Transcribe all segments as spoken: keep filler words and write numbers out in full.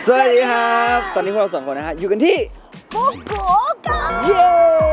สวัสดีครับตอนนี้พวกเราสองคนนะฮะอยู่กันที่ฟุกุโอกะเย้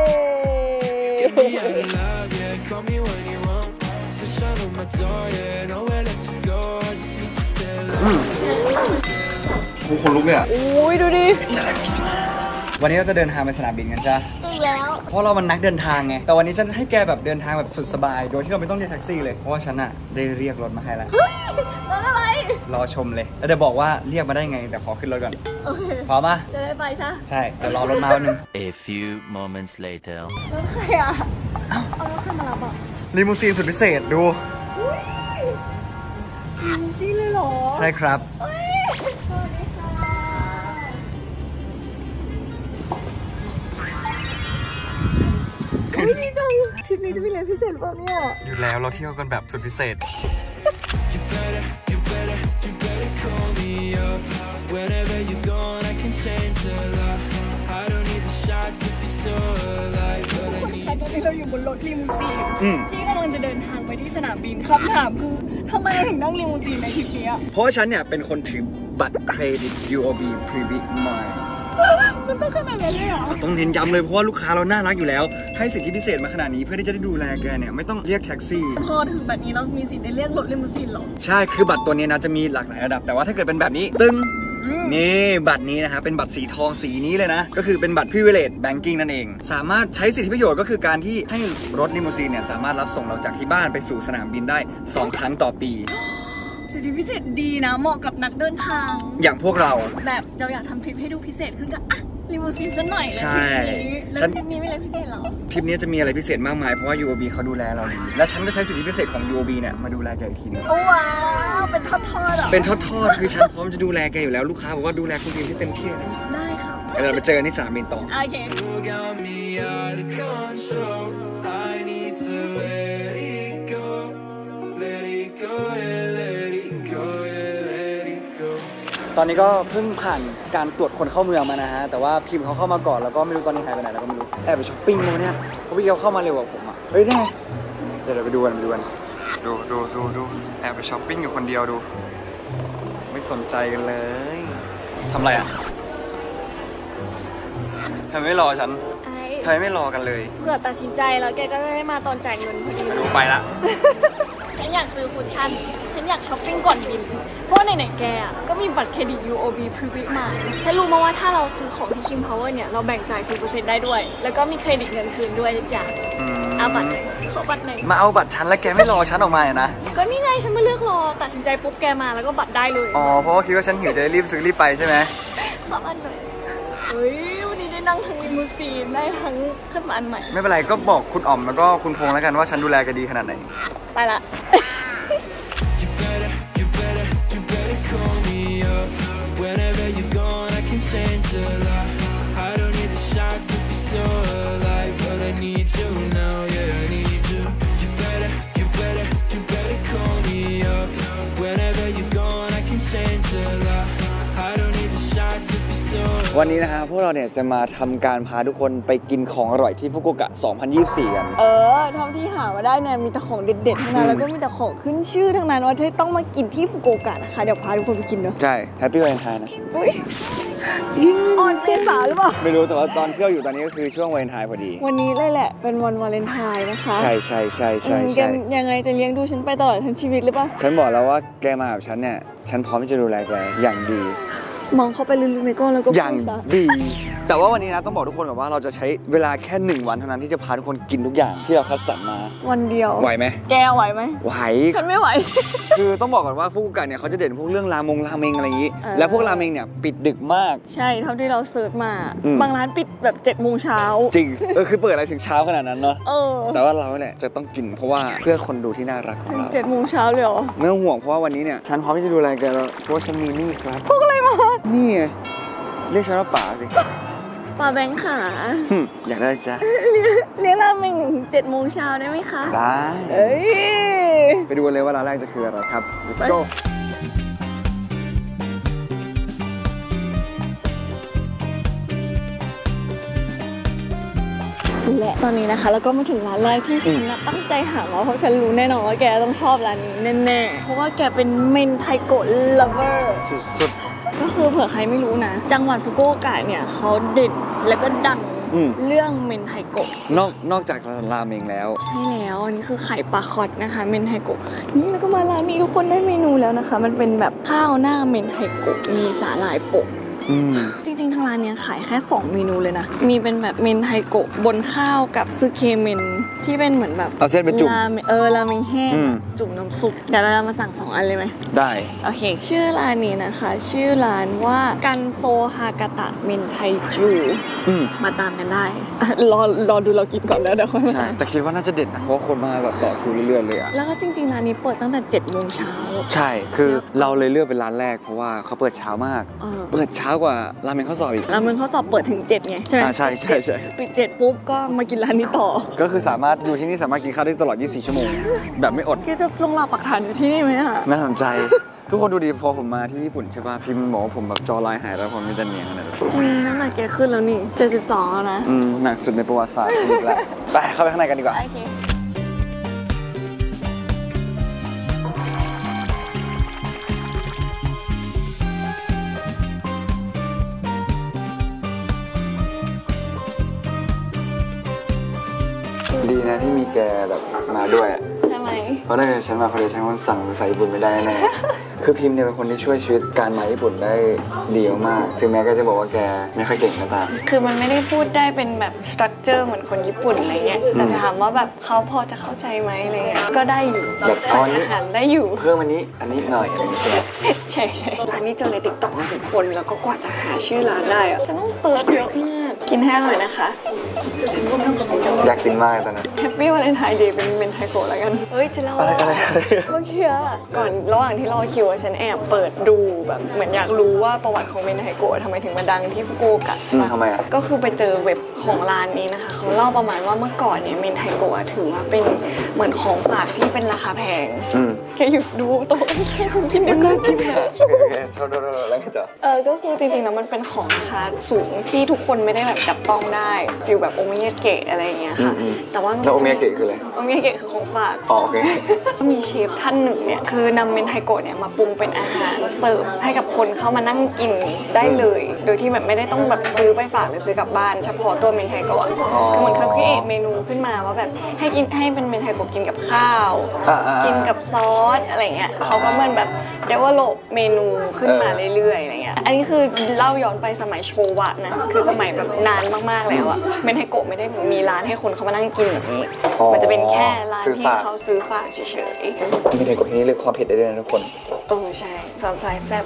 กูคนลุกเนี่ยโอ้ยดูดิวันนี้เราจะเดินทางไปสนามบินกันจ้ะอีกแล้วเพราะเรามันนักเดินทางไงแต่วันนี้ฉันให้แกแบบเดินทางแบบสุดสบายโดยที่เราไม่ต้องเรียกแท็กซี่เลยเพราะว่าฉันอะได้เรียกรถมาให้แล้วรถอะไรรอชมเลยแล้วเดี๋ยวบอกว่าเรียกมาได้ไงแต่ขอขึ้นรถก่อนโอเคพร้อมปะจะได้ไปใช่ใช่เดี๋ยวรอรถมาวันนึง A few moments later รถใครอะเอารถใครมารับอ่ะลิมูซีนสุดพิเศษดูลิมูซีนเลยเหรอใช่ครับดีจังทริปนี้จะมีอะไรพิเศษป่ะเนี่ยอยู่แล้วเราเที่ยวกันแบบสุดพิเศษเราอยู่บนรถลิมูซีนที่กำลังจะเดินทางไปที่สนามบินคำถามคือทำไมเราถึงนั่งลิมูซีนในทริปนี้เพราะฉันเนี่ยเป็นคนถือบัตรเครดิต ยู โอ บี Private Miles มันต้องขนาดนั้นเลยเหรอต้องเน้นย้ำเลยเพราะว่าลูกค้าเราน่ารักอยู่แล้วให้สิทธิพิเศษมาขนาดนี้เพื่อที่จะได้ดูแลแกเนี่ยไม่ต้องเรียกแท็กซี่พอถือบัตรนี้เรามีสิทธิ์ได้เรียกรถลิมูซีนหรอใช่คือบัตรตัวนี้นะจะมีหลากหลายระดับแต่ว่าถ้าเกิดเป็นแบบนี้ตึ้งนี่บัตรนี้นะครับเป็นบัตรสีทองสีนี้เลยนะก็คือเป็นบัตร Privilege Banking นั่นเองสามารถใช้สิทธิประโยชน์ก็คือการที่ให้รถลิมูซีนเนี่ยสามารถรับส่งเราจากที่บ้านไปสู่สนามบินได้สองครั้งต่อปีสิทธิพิเศษดีนะเหมาะกับนักเดินทางอย่างพวกเราแบบเราอยากทำทริปให้ดูพิเศษขึ้นก็อ่ะลิมูซีนสักหน่อยใช่แล้วทริปนี้มีอะไรพิเศษหรอทริปนี้จะมีอะไรพิเศษมากมายเพราะว่า ยู โอ บี เขาดูแลเราดีและฉันก็ใช้สิทธิพิเศษของ ยู โอ บี เนี่ยมาดูแลแกอีกทีนึงว้าวเป็นทอดๆอ่ะเป็นทอดๆคือฉันพร้อมจะดูแลแกอยู่แล้วลูกค้าบอกว่าดูแลคุณดีที่เต็มที่นะได้ค่ะเราไปเจอกันที่สนามบินต่อโอเคตอนนี้ก็เพิ่งผ่านการตรวจคนเข้าเมืองมานะฮะแต่ว่าพิมพ์เขาเข้ามาก่อนแล้วก็ไม่รู้ตอนนี้หายไปไหนแล้วก็ไม่รู้แอบไปช้อปปิ้งมาเนี่ยเพราะพี่เขาเข้ามาเร็วกว่าผมอ่ะเฮ้ยได้ไงเดี๋ยวเราไปดูกันไปดูกันดูดูดูดูแอบไปช้อปปิ้งอยู่คนเดียวดูไม่สนใจกันเลยทำไรอ่ะทำไมไม่รอฉันทำไมไม่รอกันเลยเผื่อตัดสินใจแล้วแกก็ได้มาตอนจ่ายเงินพอดีดูไปละฉันอยากซื้อคุชชั่นฉันอยากช้อปปิ้งก่อนบินเพราะไหนๆแกก็มีบัตรเครดิต ยู โอ บี Private Miles ฉันรู้มาว่าถ้าเราซื้อของที่ King Power เนี่ยเราแบ่งจ่าย สิบเปอร์เซ็นต์ ได้ด้วยแล้วก็มีเครดิตเงินคืนด้วยจ้ะเอาบัตรไหนขอบัตรไหนมาเอาบัตรฉันแล้วแกไม่รอฉันออกมานะก็นี่ไงฉันไม่เลือกรอตัดสินใจปุ๊บแกมาแล้วก็บัตรได้เลยอ๋อเพราะว่าคิดว่าฉันหิวจะได้รีบซื้อรีบไปใช่ไหมขอบัตรหน่อยเฮ้ยวันนี้ได้นั่งทั้งลิมูซีนได้ทั้งเครื่องสำอางใหม่ไม่เป็นไรก็บอกคุณอ๋อมแล้วก็คุณพงษ์แล้วกันว่าฉันดูแลแกดีขนาดไหนไปละวันนี้นะฮะพวกเราเนี่ยจะมาทำการพาทุกคนไปกินของอร่อยที่ฟุกุโอกะ สองพันยี่สิบสี่ กันเออเท่าที่หามาได้เนี่ยมีแต่ของเด็ดๆทั้งนั้นแล้วก็มีแต่ของขึ้นชื่อทั้งนั้นว่าที่ต้องมากินที่ฟุกุโอกะนะคะเดี๋ยวพาทุกคนไปกินเนาะใช่แฮปปี้วาเลนไทน์นะอุ้ยออนเจสาหรือเปล่าไม่รู้แต่ว่าตอนที่เราอยู่ตอนนี้ก็คือช่วงวาเลนไทน์พอดีวันนี้เลยแหละเป็นวันวาเลนไทน์นะคะใช่ใช่ใช่ใช่ใช่ยังไงจะเลี้ยงดูฉันไปตลอดทั้งชีวิตหรือเปล่าฉันบอกแล้วว่าแกมากับฉันเนี่ยฉันพร้อมที่จะดูแลแกอย่างดีมองเข้าไปลึกๆในก้อนแล้วก็อย่างดีแต่ว่าวันนี้นะต้องบอกทุกคนก่อนว่าเราจะใช้เวลาแค่หนึ่งวันเท่านั้นที่จะพาทุกคนกินทุกอย่างที่เราคัดสรรมาวันเดียวไหวไหมแกไหวไหมไหวฉันไม่ไหวคือต้องบอกก่อนว่าฟุกุโอกะเนี่ยเขาจะเด่นพวกเรื่องรามงราเมงอะไรอย่างนี้แล้วพวกราเมงเนี่ยปิดดึกมากใช่เท่าที่เราเสิร์ชมาบางร้านปิดแบบเจ็ดโมงเช้าจริงเออคือเปิดอะไรถึงเช้าขนาดนั้นเนาะแต่ว่าเราเนี่ยจะต้องกินเพราะว่าเพื่อคนดูที่น่ารักของเราเจ็ดโมงเช้าเลยเหรอไม่ต้องห่วงเพราะว่าวันนี้เนี่ยฉันพร้อมที่จะดูแลแกแล้วเพราะว่าฉันมีนี่ครับพวกอะไรมานี่ไงเรียกฉันว่าป๋าสิป๋าแบงค์ขาอยากได้จ้ะเรียกราเมงเจ็ดโมงเช้าได้ไหมคะได้เอ้ยไปดูกันเลยว่าร้านแรกจะคืออะไรครับ let's go และตอนนี้นะคะแล้วก็มาถึงร้านแรกที่ฉันตั้งใจหามาเพราะฉันรู้แน่นอนว่าแกต้องชอบร้านนี้แน่ๆเพราะว่าแกเป็นเมนไทโกะ lover สุดๆก็คือเผื่อใครไม่รู้นะจังหวัดฟุกุโอกะเนี่ยเขาเด่นแล้วก็ดังเรื่องเมนไทโกะนอกนอกจากราเมงแล้วใช่แล้วอันนี้คือไข่ปลาคอตนะคะเมนไทโกะนี่แล้วก็มาร้านนี้ทุกคนได้เมนูแล้วนะคะมันเป็นแบบข้าวหน้าเมนไทโกะมีสาหร่ายโปะจริงๆทางร้านเนี้ยขายแค่สองเมนูเลยนะมีเป็นแบบเมนไทโกะบนข้าวกับซึเคเมนที่เป็นเหมือนแบบเอาเส้นไปจุ่มเออราเมงแห้งจุ่มน้ำซุปเดี๋ยวเรามาสั่งสองอันเลยไหมได้โอเคชื่อร้านนี้นะคะชื่อร้านว่ากันโซฮากาตะเมนไทจูมาตามกันได้รอรอดูเรากินก่อนแล้วเดี๋ยวค่อยมาใช่แต่คิดว่าน่าจะเด็ดนะเพราะคนมาแบบต่อคิวเรื่อยๆเลยอะแล้วก็จริงๆร้านนี้เปิดตั้งแต่เจ็ดโมงเช้าใช่คือเราเลยเลือกเป็นร้านแรกเพราะว่าเขาเปิดเช้ามากเปิดเช้ากว่าราเมงข้าวซอยอีกราเมงข้าวซอยเปิดถึงเจ็ดไงใช่ไหมใช่ใช่ใช่ปิดเจ็ดปุ๊บก็มากินร้านนี้ต่อก็คือสามารถอยู่ที่นี่สามารถกินข้าวได้ตลอดยี่สิบสี่ชั่วโมงแบบไม่อดแกจะลงหลักปักฐานอยู่ที่นี่ไหมอะน่าสนใจทุกคนดูดีพอผมมาที่ญี่ปุ่นใช่ป่ะพิมพ์บอกว่าผมแบบจอลายหายแล้วผมมีแต่เนียงขนาดนั้นจริงน้ำหนักแกขึ้นแล้วนี่เจ็ดสิบสองแล้วนะอืมหนักสุดในประวัติศาสตร์ชีวิตแล้วไปเข้าไปข้างในกันดีกว่าดีนะที่มีแกแบบมาด้วยทำไมเพราะถ้าเกิดฉันมาพอดีฉันคงสั่งภาษาญี่ปุ่นไม่ได้แน่คือพิมพ์เนี่ยเป็นคนที่ช่วยชีวิตการมาญี่ปุ่นได้ดีมากถึงแม้ก็จะบอกว่าแกไม่ค่อยเก่งก็ตามคือมันไม่ได้พูดได้เป็นแบบสตรัคเจอร์เหมือนคนญี่ปุ่นอะไรเงี้ยแต่ถามว่าแบบเขาพอจะเข้าใจไหมอะไรเงี้ยก็ได้อยู่แบบตอนอาหารได้อยู่เพิ่มอันนี้อันนี้หน่อยอันนี้ใช่ไหมใช่ใช่ร้านนี้เจอในติ๊กต็อกมาทุกคนแล้วก็กว่าจะหาชื่อร้านได้อะต้องเซิร์ชเยอะมากกินให้อร่อยนะคะอยากกินมากตอนนั้นแฮปปี้วาเลนไทน์เดย์เป็นเมนไทโกะแล้วกันเฮ้ยจะเล่าอะไรอะไรเมื่อกี้ก่อนระหว่างที่รอคิวฉันแอบเปิดดูแบบเหมือนอยากรู้ว่าประวัติของเมนไทโกะทำไมถึงมาดังที่ฟุกุโอกะใช่ไหมทำไมอ่ะก็คือไปเจอเว็บของร้านนี้นะคะเขาเล่าประมาณว่าเมื่อก่อนเนี่ยเมนไทโกะถือว่าเป็นเหมือนของฝากที่เป็นราคาแพงแกหยุดดูโต๊ะแค่ของกินน่ากินนะชอบดูแล้วไงต่อเออก็คือจริงๆแล้วมันเป็นของราคาสูงที่ทุกคนไม่ได้แบบจับต้องได้ฟิลแบบโอมิยาเกะอะไรอย่างเงี้ยค่ะแต่ว่าโอมิยาเกะคืออะไรโอมิยาเกะคือของฝากอ๋อโอเคก็มีเชฟท่านหนึ่งเนี่ยคือนำเมนไทโกะเนี่ยมาปรุงเป็นอาหารเสิร์ฟให้กับคนเข้ามานั่งกินได้เลยโดยที่แบบไม่ได้ต้องแบบซื้อไปฝากหรือซื้อกลับบ้านเฉพาะตัวเมนไทโกะคือเหมือนเขาคิดเมนูขึ้นมาว่าแบบให้กินให้เป็นเมนไทโกะกินกับข้าวกินกับซอสอะไรเงี้ยเขาก็เหมือนแบบเดเวลลอปเมนูขึ้นมาเรื่อยๆอะไรเงี้ยอันนี้คือเล่าย้อนไปสมัยโชวะนะคือสมัยแบบนานมากๆแล้วอะเมนไทโกะไม่ได้มีร้านให้คนเขามานั่งกินแบบนี้มันจะเป็นแค่ร้านที่เขาซื้อฝากเฉยๆเมนไทโกะที่นี่เลือกความเผ็ดได้ด้วยนะทุกคนเออใช่สามสายแซ่บ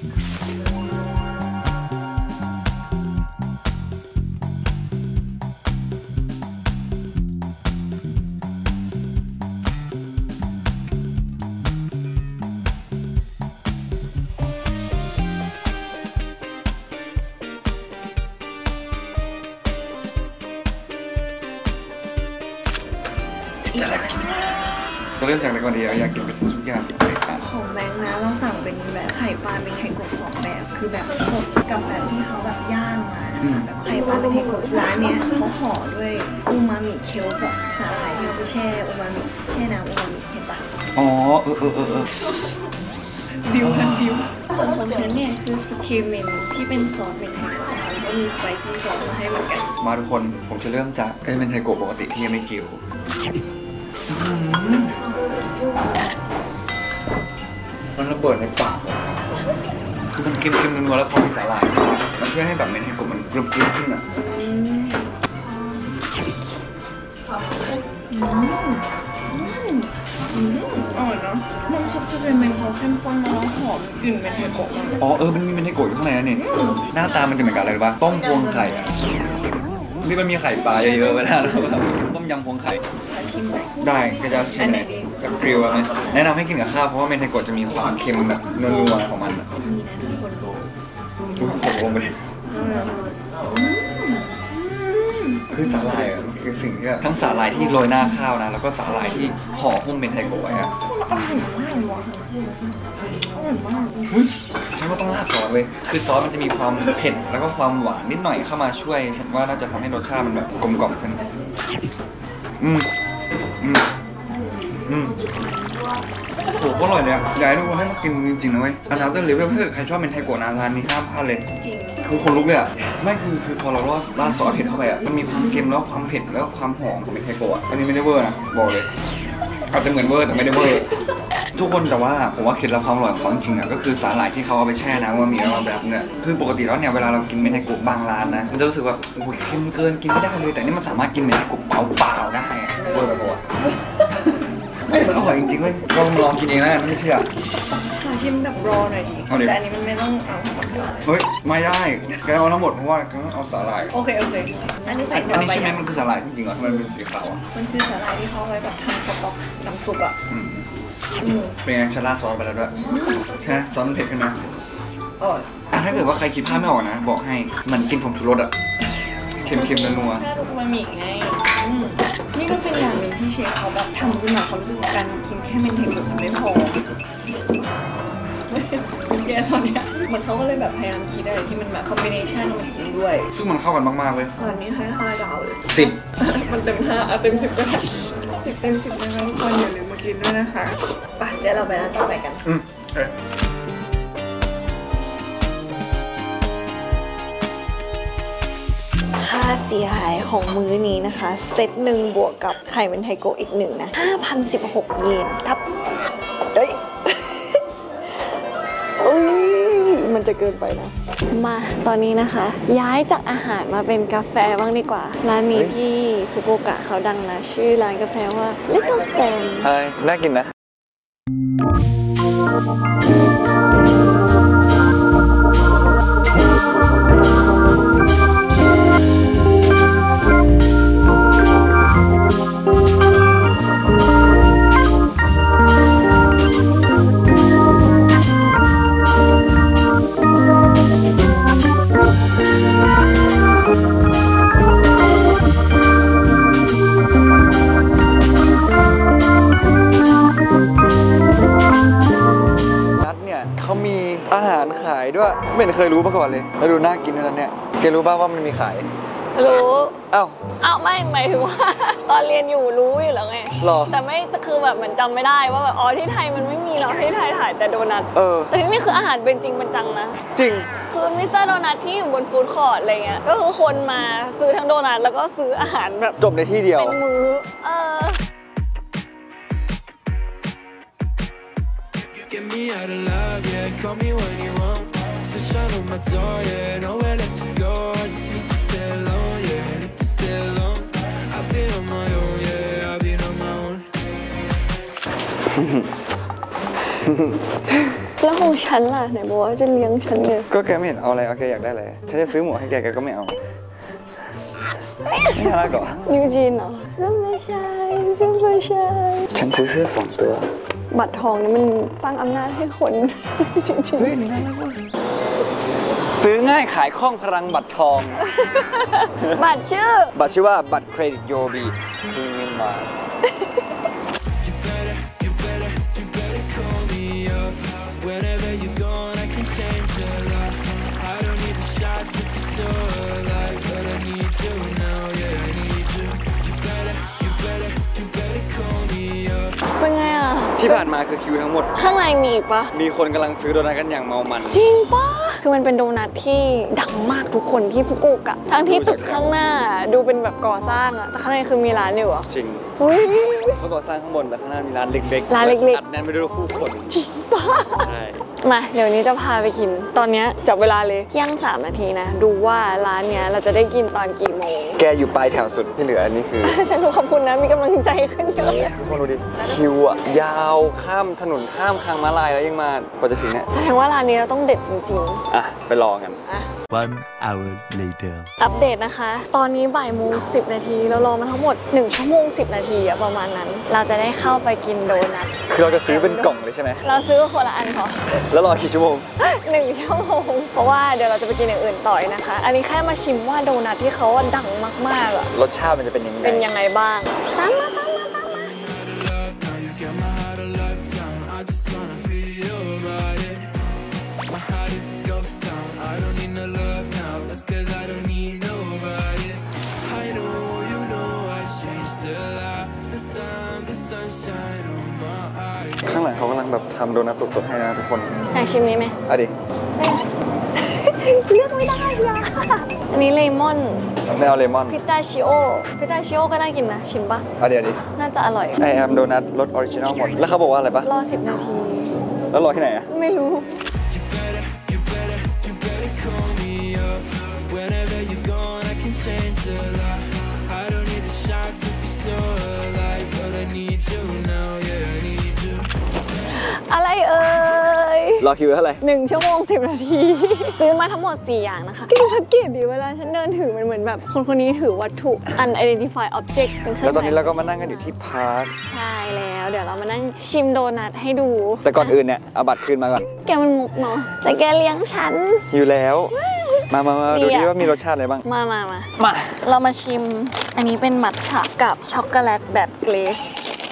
เริ่มจากในก่อนดีอยากกินเป็นทุกอย่างของแบงค์นะเราสั่งเป็นแบบไข่ปลาเป็นไทโกะสองแบบคือแบบสดกับแบบที่เขาแบบย่างมานะคะแบบไข่ปลาเป็นไทโกะร้านเนี้ยเขาห่อด้วยอูมามิเคียวกับสาหร่ายที่เขาจะแช่อูมามิแช่น้ำอูมามิเห็นปะอ๋อเออเออเออฟิวทันฟิวส่วนของฉันเนี่ยคือสกิเมนที่เป็นซอสเป็นไทโกะนะคะก็มีสไปซี่ซอสมาให้เหมือนกันมาทุกคนผมจะเริ่มจากเอ้เป็นไทโกะปกติที่ยังไม่เกี่ยวมันระเบิดในปากคือมันเค็มๆนัวๆแล้วพอมีสาหร่ายมันช่วยให้แบบเมนไทโกะมันกรุบกริบขึ้นอ่ะอร่อยเนาะน้ำซุปจะเป็นเมนเขาเข้มข้นแล้วหอมกลิ่นเมนไทโกะอ๋อเออมันมีเมนไทโกะอยู่ข้างในนี่หน้าตามันจะเหมือนกันอะไรรู้ป่ะต้มพวงไข่อ่ะนี่มันมีไข่ปลาเยอะๆไปแล้วแบบต้มยำพวงไข่ได้ก็จะชิมเลยแบบกริลไหมแนะนำให้กินกับข้าวเพราะว่าเมนไทโกะจะมีความเค็มแบบนัวๆของมันอ่ะอุ้ยผมลงไปคือสาหร่ายอ่ะคือสิ่งที่ทั้งสาหร่ายที่โรยหน้าข้าวนะแล้วก็สาหร่ายที่ห่อหุ้มเมนไทโกะไว้อ่ะฉันว่าต้องราดซอสเลยคือซอสมันจะมีความเผ็ดแล้วก็ความหวานนิดหน่อยเข้ามาช่วยฉันว่าน่าจะทำให้รสชาติมันแบบกลมกล่อมขึ้นอืมอืมอืมโหโคตรอร่อยเลยอะอยากให้ทุกคนได้มากินจริงๆนะเว้ยอันนั้นต้นเลเวลถ้าเกิดใครชอบเป็นไทโกะนะร้านนี้ห้ามพลาดเลยจริงคือคนลุกเลยอะไม่คือคือพอเราราดซอสเผ็ดเข้าไปอะมันมีความเค็มแล้วความเผ็ดแล้วความหอมของเป็นไทโกะอันนี้ไม่ได้เวอร์นะบอกเลยอาจจะเหมือนเวอร์แต่ไม่ได้เวอร์ทุกคนแต่ว่าผมว่าเคล็ดลับความอร่อยของเขาจริงๆอะก็คือสาหร่ายที่เขาเอาไปแช่น้ำว่ามีแล้วแบบเนี่ยคือปกติแล้วเนี่ยเวลาเรากินเมนไทโกะบางร้านนะมันจะรู้สึกว่าโอ้ยเค็มเกินกินไม่ได้เลยแต่นี่มันสามารถกินเมนไทโกะเปล่าๆได้อะเวอร์ไปปะวะไม่มันอร่อยจริงๆเลยลองลองกินเองนะไม่เชื่อขอชิมแบบรอหน่อยดิแต่อันนี้มันไม่ต้องเอาทั้งหมดเฮ้ยไม่ได้แกเอาทั้งหมดเพราะว่าแกต้องเอาสาหร่ายโอเคโอเคอันนี้ใส่ซอสไปอันนี้ใช่ไหมมันคือสาหร่ายจริงๆเหรอทำไมมันเป็นสีขาวอ่ะมันคือสาหร่ายที่เขาไว้แบบทำสต๊อกน้ำซุปอ่ะเป็นไงฉันราดซอสไปแล้วด้วยใช่ซอสมันเผ็ดขึ้นนะอ๋ออ่ะถ้าเกิดว่าใครคิดภาพไม่ออกนะบอกให้มันกินผงชูรสอ่ะเค็มๆนัวๆใช่ทุกมันมีไงนี่ก็เป็นอย่างหนึ่งที่เชฟเขาแบบทำขึ้นมาเขารู้สึกว่าการกินแค่เมนเทคนิคมันไม่พอแกตอนเนี้ยเหมือนเขาก็เลยแบบพยายามคิดอะไรที่มันแบบคอมบิเนชันมันกินด้วยซึ่งมันเข้ากันมากๆเลยตอนนี้ให้ห้าดาวเลยสิบมันเต็มห้าเต็มสิบก็ได้สิบเต็มสิบเลยนะทุกคนอย่าลืมมากินด้วยนะคะไปเดี๋ยวเราไปร้านต่อไปกันอืมเออค่าเสียหายของมื้อนี้นะคะเซตหนึ่งบวกกับไข่เมนไทโกะอีกหนึ่งนะ ห้าพันสิบหก เยนครับเฮ้ยอุ้ยมันจะเกินไปนะมาตอนนี้นะคะย้ายจากอาหารมาเป็นกาแฟบ้างดีกว่าร้านนี้ที่ฟุกุโอกะเขาดังนะชื่อร้านกาแฟว่า Little Stand ใช่น่ากินนะอาหารขายด้วยไม่เคยรู้มาก่อนเลยแล้วดูน่ากินนั่นเนี่ยแกรู้ป่าวว่ามันมีขายรู้อ้าวอ้าวไม่หมายถึงว่าตอนเรียนอยู่รู้อยู่แล้วไงหรอแต่ไม่คือแบบเหมือนจำไม่ได้ว่าแบบอ๋อที่ไทยมันไม่มีหรอกที่ไทยถ่ายแต่โดนัทเออแต่ที่นี่คืออาหารเป็นจริงเป็นจังนะจริงคือมิสเตอร์โดนัทที่อยู่บนฟู้ดคอร์ทอะไรเงี้ยก็คือคนมาซื้อทั้งโดนัทแล้วก็ซื้ออาหารแบบจบในที่เดียวเป็นมื้อเออGet me out of love, yeah. Call me when you want. Sunshine on my door, yeah. Nowhere left to go. I just need to stay alone, yeah. Need to stay alone. I've been on my own, yeah. I've been on my own. แล้วของฉันล่ะไหนบอกว่าจะเลี้ยงฉันเลยก็แกไม่เห็นเอาอะไรเอาแกอยากได้อะไรฉันจะซื้อหมวกให้แกแกก็ไม่เอาไม่น่ารักหรอนิวจีนเหรอซูเปอร์ชายซูเปอร์ชายฉันซื้อเสื้อสองตัวบัตรทองนี่มันสร้างอำนาจให้คนจริงๆเฮ้ยนี่น่ารักมากซื้อง่ายขายคล่องพลังบัตรทองบัตรชื่อบัตรชื่อว่าบัตรเครดิตโยบีพรีเมียมมาร์สเป็นไงอ่ะที่ผ่านมาคือคิวทั้งหมดข้างในมีอีกปะมีคนกำลังซื้อโดนัทกันอย่างเมามันจริงปะคือมันเป็นโดนัทที่ดังมากทุกคนที่ฟุกุโอกะทั้งที่ตึกข้างหน้าดูเป็นแบบก่อสร้างอะแต่ข้างในคือมีร้านอยู่อ่ะจริงเขาก่อสร้างข้างบนแต่ข้างหน้ามีร้านเล็กๆร้านเล็กๆอัดแน่นไปด้วยผู้คนจริงปะใช่มาเดี๋ยวนี้จะพาไปกินตอนนี้จับเวลาเลยเที่ยงสามนาทีนะดูว่าร้านเนี้ยเราจะได้กินตอนกี่โมงแกอยู่ปลายแถวสุดที่เหลืออันนี้คือฉันรู้ขอบคุณนะมีกำลังใจขึ้นเยอะทุกคนดูดิคิวอะยาวข้ามถนนข้ามทางม้าลายแล้วยังมากว่าจะถึงเนี่ยแสดงว่าร้านนี้เราต้องเด็ดจริงๆอ่ะไปลองกัน One hour later อัปเดตนะคะตอนนี้บ่ายโมงสิบนาทีเรารอมาทั้งหมดหนึ่งชั่วโมงสิบนาทีอะประมาณนั้นเราจะได้เข้าไปกินโดนัทคือเราจะซื้อเป็นกล่องเลยใช่ไหมเราซื้อคนละอันพอแล้วรอกี่ชั่วโมงหนึ่งชั่วโมงเพราะว่าเดี๋ยวเราจะไปกินอย่างอื่นต่อยนะคะอันนี้แค่มาชิมว่าโดนัทที่เขาดังมากๆอะรสชาติมันจะเป็นยังไงเป็นยังไงบ้างตามมาตามมาเขากำลังแบบทำโดนัทสดๆให้นะทุกคนอยากชิมนี้ไหมอ่ะดิเลือกไม่ได้ยาอันนี้เลมอนไม่เอาเลมอนพิตาชิโอพิตาชิโอก็น่ากินนะชิมปะอ่ะเดี๋ยวดิน่าจะอร่อยไอแอมโดนัทรสออริจินอลหมด แล้วเขาบอกว่าอะไรปะรอสิบนาทีแล้วรอที่ไหนอะไม่รู้ Call me up whenever you're gone. I can change a lot. I don't need the shots if you're so alive, but I need you now. Yeah, I need you. อะไรเอ่ยรอคิวเท่าไหร่หนึ่งชั่วโมงสิบนาที ซื้อมาทั้งหมดสี่อย่างนะคะที่ดูแพ็กเกจดีเวลาฉันเดินถือมันเหมือนแบบคนคนนี้ถือวัตถุ unidentified object เป็นเครื่แล้องวตอนนี้หมเราก็มานั่งกันอยู่ที่พาร์คใช่แล้วเดี๋ยวเรามานั่งชิมโดนัทให้ดูแต่ก่อนอื่นเนี่ยเอาบัตรคืนมาก่อนแกมันมุกเนาะแต่แกเลี้ยงฉันอยู่แล้ว มามามาดีดูอะดิว่ามีรสชาติอะไรบ้างมามามามาเรามาชิม อันนี้เป็นมัทฉะกับช็อกโกแลตแบบเกรซ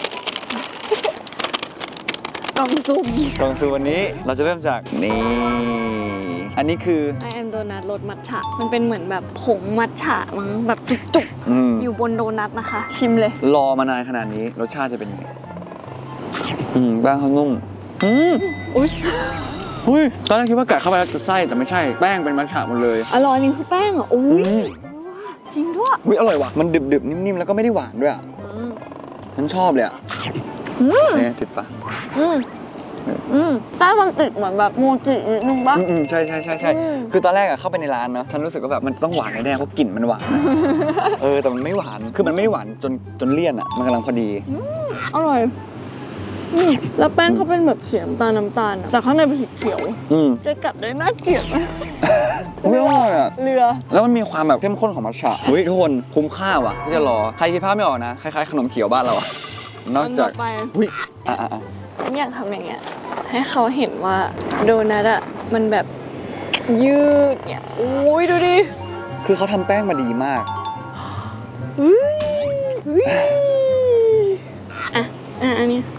กล่องซุ่มกล่องซูวันนี้เราจะเริ่มจากนี่ อันนี้คือไอแอมโดนัทรสมัทฉะมันเป็นเหมือนแบบผงมัทฉะมั้งแบบจุกอืมๆ อยู่บนโดนัทนะคะ ชิมเลยรอมานานขนาดนี้รสชาติจะเป็นยังไงอืมแป้งเขานุ่มอืมอุ้ยอุ้ยตอนแรกคิดว่ากัดเข้าไปแล้วจะไส้แต่ไม่ใช่แป้งเป็นมัทฉะหมดเลยอร่อยนี่คือแป้งเหรออุ้อืยมจริงด้วยอุ้ยอร่อยว่ะมันดึบดึบๆนิ่มๆแล้วก็ไม่ได้หวานด้วยอ่ะอืมฉันชอบเลยอ่ะอืมเนี่ยติดปะอืมอืมแป้งมันติดเหมือนแบบโมจินิดนึงปะอืมอืมใช่ใช่ใช่ใช่อืมคือตอนแรกอะเข้าไปในร้านเนาะฉันรู้สึกว่าแบบมันต้องหวานแน่ๆเพราะกลิ่นมันหวานนะ เออแต่มันไม่หวานคือมันไม่ได้หวานจนจนเลี่ยนอะมันกำลังพอดีอร่อยอืมแล้วแป้งเขาเป็นแบบสีน้ำตาลน้ำตาลอะแต่ข้างในเป็นสีเขียวอืมจะกัดได้น่าเกลียดไหมไม่อร่อยอะเรือแล้วมันมีความแบบเข้มข้นของมัทฉะเฮ้ยทุกคนคุ้มค่าว่ะที่จะรอใครคิดภาพไม่ออกนะคล้ายๆขนมเขียวบ้านเราอะนอกจากอันต่อไปอุ้ยอ่ะอ่ะอ่ะฉันอยากทำอย่างเงี้ยให้เขาเห็นว่าโดนัทอะมันแบบยืดเนี่ยโอ้ยดูดิคือเขาทำแป้งมาดีมากอุ๊ยอุ๊ยอ่ะอ่ะอันนี้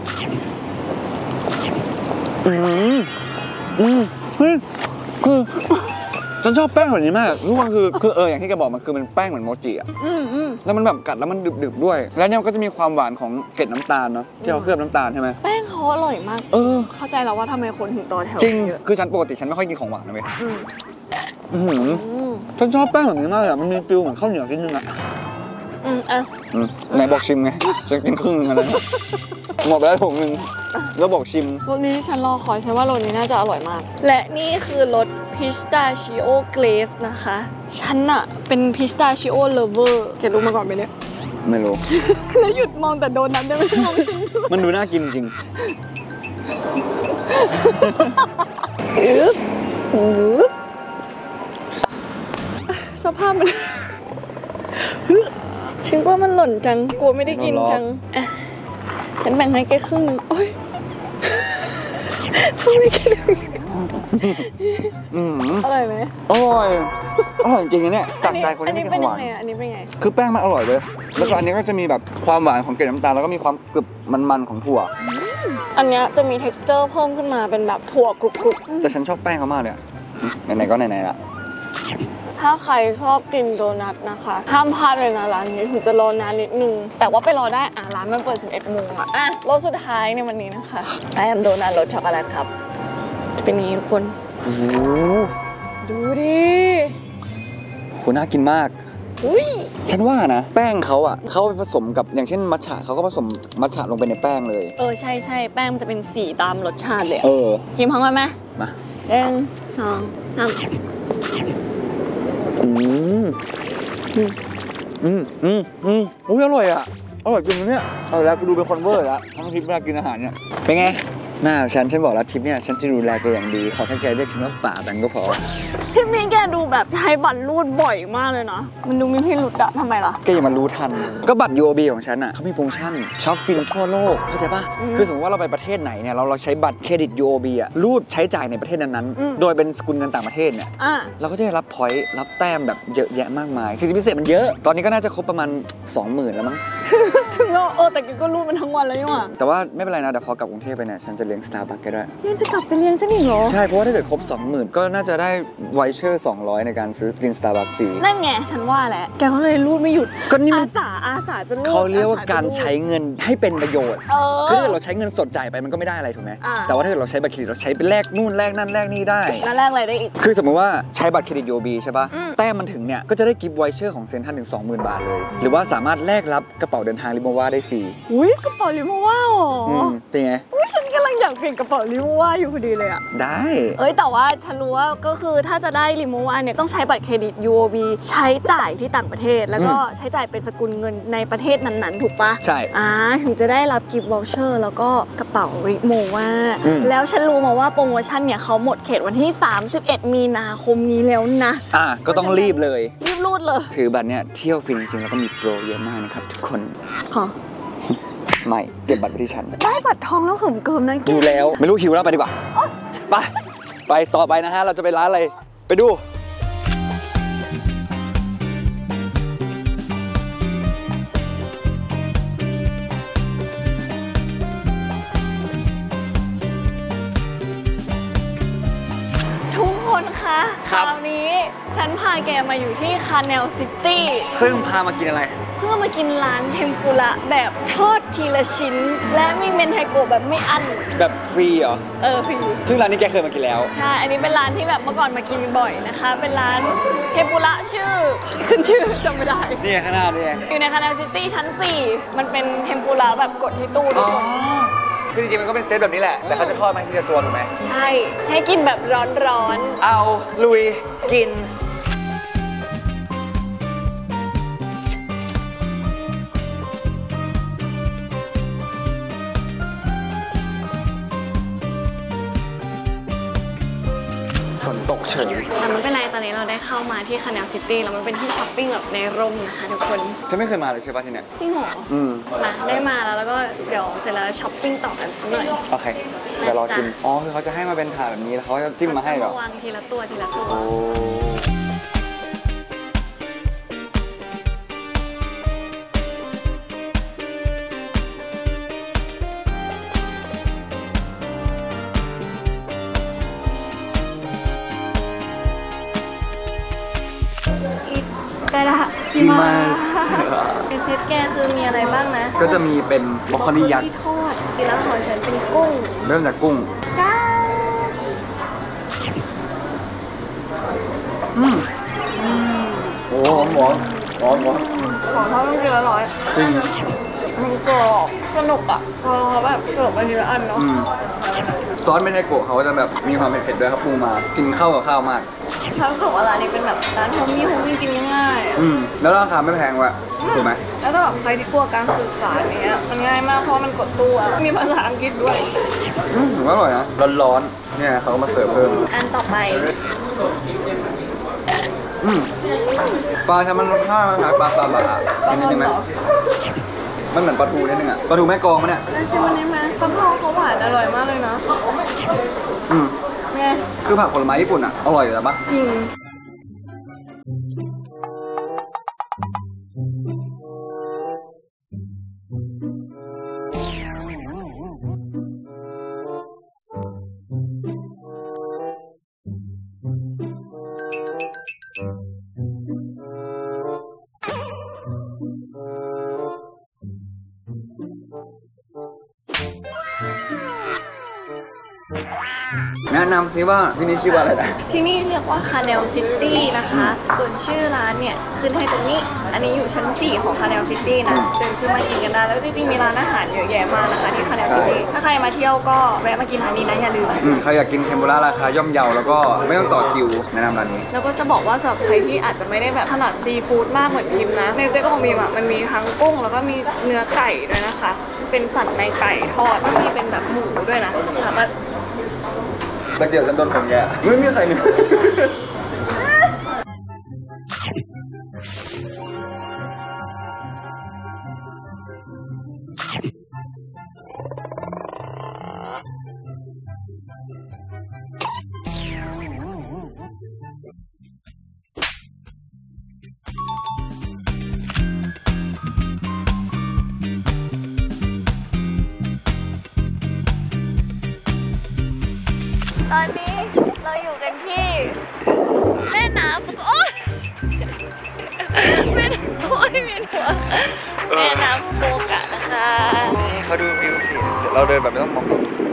อืมอืมเฮ้ยคือฉันชอบแป้งแบบนี้มากทุกคนคือคือเอออย่างที่แกบอกมันคือมันแป้งเหมือนโมจิอะอืมอืมแล้วมันแบบกัดแล้วมันดึบๆด้วย แล้วเนี่ยมันก็จะมีความหวานของเกล็ดน้ำตาลเนาะที่เขาเคลือบน้ำตาลใช่ไหมแป้งเขาอร่อยมากเออเข้าใจแล้วว่าทำไมคนถึงต่อแถวจริงเยอะคือฉันปกติฉันไม่ค่อยกินของหวานนะเว้ยอืมอื้อหืออืมฉันชอบแป้งแบบนี้มากเลยอะมันมีฟิลเหมือนข้าวเหนียวนิดนึงอะอืมอ่ะอืมไหนบอกชิมไงฉันกินครึ่งนึงอะไรหมดไปแล้วถุงนึงแล้วบอกชิมรสนี้ที่ฉันรอคอยฉันว่ารสนี้น่าจะอร่อยมาก และนี่คือรสพิสตาชิโอเกรสนะคะ ฉันอะเป็นพิสตาชิโอเลเวอร์แกรู้มาก่อนไหมเนี่ยไม่รู้แล้วหยุดมองแต่โดนัทได้ไหมมองฉันด้วยมันดูน่ากินจริงอึ๊บอึ๊บสภาพมัน ฮึฉันกลัวมันหล่นจัง กลัวไม่ได้กินจังอ่ะฉันแบ่งให้แกครึ่งหนึงโอ๊ยไม่กินอืมอร่อยไหมอร่อยอร่อยจริงนะเนี่ยจากใจคนที่ไม่กินของหวานอันนี้เป็นยังไงคือแป้งมันอร่อยเลย แล้วก็อันนี้ก็จะมีแบบความหวานของเกล็ดน้ำตาลแล้วก็มีความกรึบมันๆของถั่วอันเนี้ยจะมี texture เพิ่มขึ้นมาเป็นแบบถั่วกรุบแต่ฉันชอบแป้งเขามากเลยอะไหนๆก็ไหนๆละๆถ้าใครชอบกินโดนัทนะคะ ห้ามพลาดเลยนะร้านนี้ถึงจะรอนานนิดนึง แต่ว่าไปรอได้อ่ะร้านมันเปิดสิบเอ็ดโมงอ่ะอ่ะรสสุดท้ายในวันนี้นะคะไอแอมโดนัทรสช็อกโกแลตครับ จะเป็นอย่างนี้ทุกคนโอ้โหดูดิโหน่ากินมากอุ้ยฉันว่านะ แป้งเขาอ่ะเขาไปผสมกับอย่างเช่นมัทฉะเขาก็ผสมมัทฉะลงไปในแป้งเลยเออใช่ใช่แป้งมันจะเป็นสีตามรสชาติเลยเออะอกินพร้อมกันไหมมาหนึ่งสองสามอืมอืมอืมอืมอืมอุ้ยอร่อยอ่ะอร่อยจริงนะเนี่ยเอาแล้วกูดูเป็นคนเวอร์แล้วทั้งทริปเวลากินอาหารเนี่ยเป็นไงหน้าฉันฉันบอกแล้วทริปเนี่ยฉันจะดูแลแกอย่างดีขอแค่แกเรียกฉันว่าป่าแต่งก็พอพี่มีแกดูแบบใช้บัตรรูดบ่อยมากเลยนะมันดูมีพิรุธอะทำไมล่ะแกอย่ามารู้ทัน ก็บัตร ยู โอ บี ของฉันอ่ะเขามีโปรโมชั่นช็อปฟินทั่วโลกเข้าใจป่ะอืมคือสมมติว่าเราไปประเทศไหนเนี่ยเราเราใช้บัตรเครดิต ยู โอ บี อ่ะรูดใช้จ่ายในประเทศนั้นอืมๆโดยเป็นสกุลเงินต่างประเทศเนี่ยอ่ะเราก็จะได้รับพอยต์รับแต้มแบบเยอะแยะมากมายสิทธิพิเศษมันเยอะ ตอนนี้ก็น่าจะครบประมาณ สองหมื่น แล้วมั้งถึงแล้วเออแต่แกก็รูดมันทั้งวันแล้วนี่หว่าแต่ว่าไม่เป็นไรนะเดี๋ยวพอกลับกรุงเทพไปเนี่ยฉันจะเลี้ยง Starbucks แกด้วยยังจะกลับไปเลี้ยงฉันอีกเหรอใช่เพราะว่าถ้าเกิดครบ สองหมื่น ก็น่าจะได้ไวเชอร์สองร้อยในการซื้อกิน Starbucks ฟรีนั่นไงฉันว่าแหละแกก็เลยรูดไม่หยุดก็นี่มันอาสาอาสาจะรูดเขาเรียกว่าอสจะการใช้เงินให้เป็นประโยชน์เออคือถ้าเกิดเราใช้เงินสดจ่ายไปมันก็ไม่ได้อะไรถูกไหมอ่าแต่ว่าถ้าเกิดเราใช้บัตรเครดิตเราใช้ไปแลกนู่นแลกนั่นแลกนี่ได้แล้วแรกอะไรได้อีกคือสมมติว่าใช้บัตรเครดิต ยู โอ บี ใช่ปะอืมแต้มมันถึงเนี่ยก็จะได้กิฟต์ไวเชอร์ของเซ็นทรัลถึง สองหมื่น บาทเลย หรือว่าสามารถแลกรับกระเป๋าเดินทางริโมว่าได้ฟรีอุ้ยกระเป๋าลิโมว่าเหรออืมเป็นไงอุ้ยฉันกำลังอยากเปลี่ยนกระเป๋าลิโมว่าอยู่พอดีเลยอะได้เอ้ยแต่ว่าฉันรู้ว่าก็คือถ้าจะได้ลิโมว่าเนี่ยต้องใช้บัตรเครดิต ยู โอ บี ใช้จ่ายที่ต่างประเทศ แล้วก็ใช้จ่ายเป็นสกุลเงินในประเทศนั้นๆถูกปะใช่อ่าถึงจะได้รับกิฟต์วอลเชอร์แล้วก็กระเป๋าลิโมว่าอืมแล้วฉันรู้มาว่าโปรโมชั่นเนี่ยเขาหมดเขตวันที่ สามสิบเอ็ด มีนาคมนี้แล้วนะอ่ะก็ต้องรีบเลยรีบรูดเลยถือบัตรเนี่ยเที่ยวฟรีจริงๆแล้วก็มีโปรเยอะมากนะครับทุกคนขอไม่เก็บบัตรไว้ที่ฉันได้บัตรทองแล้วเหิมเกิมนะแกดูแล้วไม่รู้หิวแล้วไปดีกว่าไปไปต่อไปนะฮะเราจะไปร้านอะไรไปดูทุกคนคะครับคราวนี้ฉันพาแกมาอยู่ที่คาเนลซิตี้ซึ่งพามากินอะไรเพื่อมากินร้านเทมปุระแบบทอดทีละชิ้น และมีเมนไทโกะแบบไม่อั้นแบบฟรีเหรอเออฟรีซึ่งร้านนี้แกเคยมากินแล้วใช่ อันนี้เป็นร้านที่แบบเมื่อก่อนมากินบ่อยนะคะ เป็นร้านเทมปุระชื่อ ขึ้นชื่อจำไม่ได้นี่ข้างหน้านี่อยู่ในคาเนลซิตี้ชั้น สี่ มันเป็นเทมปุระแบบกดที่ตู้ทุกคนคือจริงๆมันก็เป็นเซตแบบนี้แหละ แต่เขาจะทอดมาทีละตัวถูกไหมใช่ ให้กินแบบร้อนๆเอาลุยกิน ฝนตกเฉยแต่ไม่เป็นไร ตอนนี้เราได้เข้ามาที่คาเนลซิตี้แล้วมันเป็นที่ช้อปปิ้งแบบในร่มนะคะทุกคนจะไม่เคยมาเลยใช่ป่ะที่เนี่ยจริงเหรออืมมาได้มาแล้วแล้วก็เดี๋ยวเสร็จแล้วช้อปปิ้งต่อกันสักหน่อยโอเค เดี๋ยวรอกิน อ๋อ คือเขาจะให้มาเป็นถาดแบบนี้แล้วเขาจะจิ้มมาให้เหรอวางทีละตัวทีละตัวโอ้ได้ละกิมาเซตแกคือมีอะไรบ้างนะก็จะมีเป็นบรอกโคลียักษ์ที่ทอดแล้วของฉันเป็นกุ้งเริ่มจากกุ้งก้าอืมโอ้หอมหอมหอมหอมของเขาต้องกินละร้อยจริงมันกรอบสนุกอ่ะพอเขาแบบเสิร์ฟมาทีละอันเนาะอืมซอสเมนไทโกะเขาจะแบบมีความเผ็ดๆด้วยครับปรุงมา กินเข้ากับข้าวมากเขาบอกว่าร้านนี้เป็นแบบร้านโฮมมี่โฮมมี่กินง่ายๆอืม แล้วราคาไม่แพงว่ะถูกไหมแล้วสำหรับใครที่กลัวการสื่อสารเนี้ยมันง่ายมากเพราะมันกดตู้อะมีภาษาอังกฤษด้วยอืมถือว่าอร่อยนะ ร้อนๆ เนี่ยเขาก็มาเสิร์ฟเพิ่มอันต่อไปอืมปลาทำมันรสชาติมันคล้ายปลาปลาบะกินนิดนึงไหมมันเหมือนปลาทูนิดนึงอ่ะ ปลาทูแม่กลองมั้ยเนี่ยน่าชิมอันนี้ไหมฟักทองเขาหวานอร่อยมากเลยนะอืมไงคือผักผลไม้ญี่ปุ่นอ่ะ อร่อยอยู่แล้วปะจริงแนะนำซิว่าที่นี่ชื่อว่าอะไรนะที่นี่เรียกว่า Canal City นะคะ ส่วนชื่อร้านเนี่ยขึ้นให้ตรงนี้ อันนี้อยู่ชั้น สี่ ของ Canal City นะ เดินขึ้นมากินกันได้ แล้วจริงๆ มีร้านอาหารเยอะแยะมากนะคะที่ Canal City ถ้าใครมาเที่ยวก็แวะมากินร้านนี้นะอย่าลืมอืมใครอยากกินเทมปุระราคาย่อมเยาแล้วก็ไม่ต้องต่อคิวแนะนำร้านนี้แล้วก็จะบอกว่าสำหรับใครที่อาจจะไม่ได้แบบถนัดซีฟู้ดมากเหมือนพิมนะ ในเจ๊ก็บอกมีอ่ะมันมีทั้งกุ้งแล้วก็มีเนื้อไก่ด้วยนะคะ เป็นสันในไก่ทอดแล้วมีเป็นแบบหมูด้วยนะสามารถตะเกียบฉันโดนผมแกไม่มีใครเนี่ยตอนนี้เราอยู่กันที่แม่น้ำฟุกุโอ๊ยแม่น้ำโอ๊ยเวียนหัวแม่น้ำฟุกุโอกะนะคะนี่เขาดูวิวสิเราเดินแบบไม่ต้องมอง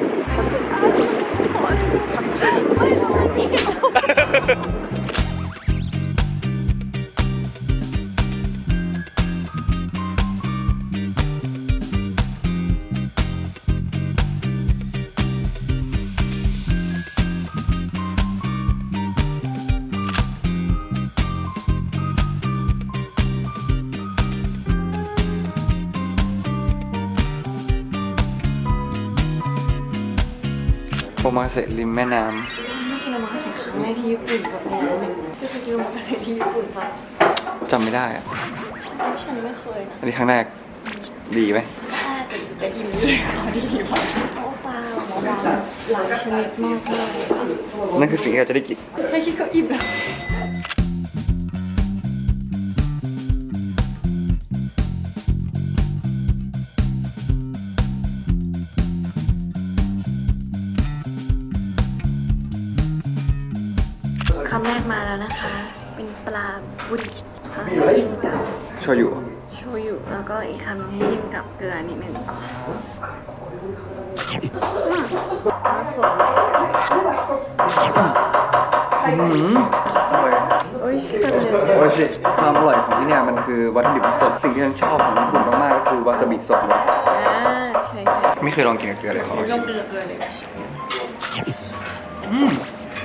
โอมาเสริมแม่น้ำไม่กินโอมากาเสะครั้งแรกที่ญี่ปุ่นแบบนี้เลยก็เคยกินโอมากาเสะที่ญี่ปุ่นปะจำไม่ได้อะฉันไม่เคยนะอันนี้ครั้งแรกดีไหมน่าจะแต่อิ่มเลยพอดีพอเพราะปลาหมอวางหลายชนิดมากเลยนั่นคือสิ่งที่เราจะได้กินไม่คิดก็อิ่มแล้วคำแรกมาแล้วนะคะเป็นปลาบุรีค่ะกินกับโชยุโชยุแล้วก็อีกคำนึงให้กินกับเกลือนิดนึงปลาสดเลยอร่อยโอ้ยชิคกี้พายโอ้ยชิความอร่อยของที่เนี่ยมันคือวัตถุดิบสดสิ่งที่ฉันชอบของญี่ปุ่นมากๆก็คือวาซาบิสดนะอ่าใช่ใช่ไม่เคยลองกินกับเกลือเลยขอลองกินกับเกลือเลยอืม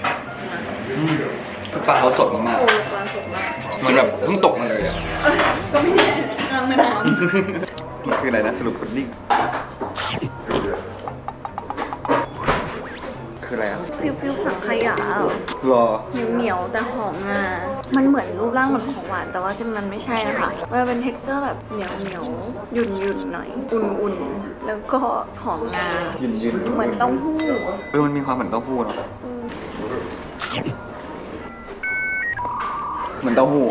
ปลาเขาสดมากๆโอ้ปลาสดมากเหมือนแบบเพิ่งตกมาเลยอ่ะก็ไม่แน่ข้างแม่น้ำมันคืออะไรนะสรุปพุดดิ้งคืออะไรอ่ะฟิลฟิลสังขยาหรอเหนียวเหนียวแต่หอมงามันเหมือนรูปร่างเหมือนของหวานแต่ว่าจริงมันไม่ใช่นะคะมันเป็นเท็กเจอร์แบบเหนียวเหนียวหยุ่นหยุ่นหน่อยอุ่นๆแล้วก็หอมงาหยุ่นหยุ่นเหมือนเต้าหู้เออมันมีความเหมือนเต้าหู้เนาะเหมือนเต้าหู้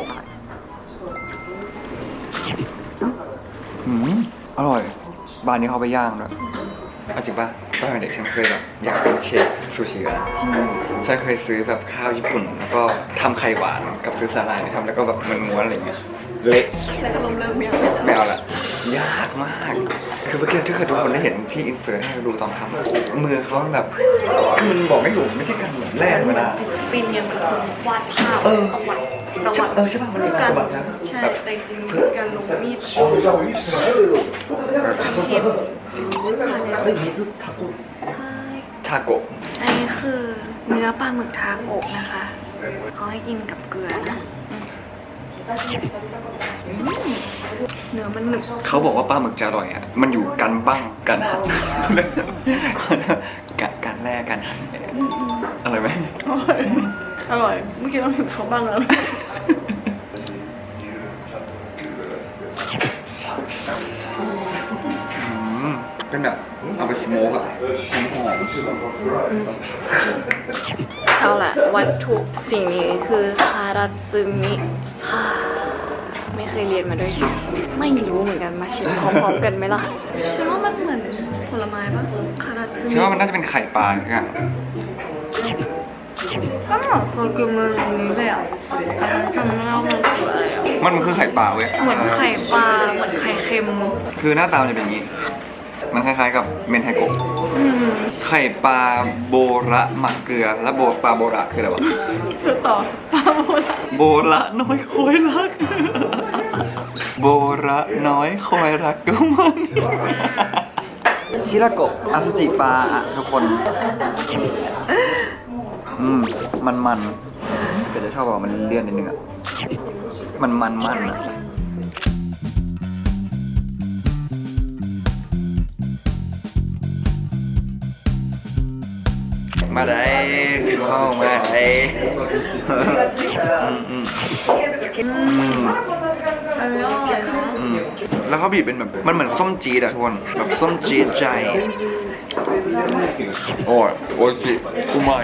อืมอร่อยบ้านนี้เขาไปย่างด้วยเอาจริงป่ะตอนเด็กฉันเคยแบบอยากเป็นเชฟซูชิอ่ะฉันเคยซื้อแบบข้าวญี่ปุ่นแล้วก็ทำไข่หวานกับซื้อสาหร่ายทำแล้วก็แบบม้วนๆอะไรเงี้ยเละแล้วก็ล้มเลิกไม่เอาไม่เอาละยากมากคือเมื่อกี้ที่เคยทุกคนได้เห็นที่อินเสิร์ตให้ดูตอนทำมือเขาแบบคือมันบอกไม่ถูกไม่ใช่การเหมือนแร่ธรรมดาศิลปินเนี่ยมันคนวาดภาพเออประวัติประวัติเออใช่ป่ะมันมีการประวัติใช่แต่จริงๆการลงมีดทาโกะอันนี้คือเนื้อปลาหมึกทาโกะนะคะเขาให้กินกับเกลือนะเนื้อมันหนึบเขาบอกว่าปลาหมึกจะอร่อยอ่ะมันอยู่กันบ้างกันหั่นการแร่การหั่นอร่อยไหมอร่อยเมื่อกี้เราเห็นเขาบ้างแล้วเป็นแบบเอาไปสโมกอะหอมหอมเอาล่ะวัตถุสิ่งนี้คือคาราซึมิไม่เคยเรียนมาด้วยใช่ไม่รู้เหมือนกันมาชิมพร้อมๆกันไหมล่ะฉันว่ามันเหมือนผลไม้ป่ะคาราซึมิฉันว่ามันน่าจะเป็นไข่ปลาค่ะก็เหมือนคนกินมันนี้เลยอ่ะอันนั้นจำไม่ได้ว่ามันคืออะไรอ่ะมันคือไข่ปลาเว้ยเหมือนไข่ปลาเหมือนไข่เค็มคือหน้าตามันจะเป็นอย่างนี้มันคล้ายๆกับเมนไทโกะไข่ปลาโบระหมักเกลือแล้วโบปลาโบระคืออะไรวะจะต่อปลาโบระโบระน้อยคอยรักโบระน้อยคอยรักก็มันชิราโกะอาซุจิปลาอ่ะทุกคนอืมมันมันแต่จะชอบบอกมันเลี่ยนนิดนึงอ่ะมันมันมันอ่ะมาได้เข้ามาได้แล้วเขาบีบเป็นแบบมันเหมือนส้มจี๊ดอะทุกคนแบบส้มจี๊ดใจโอ้ยโอ้ยจิกูไม่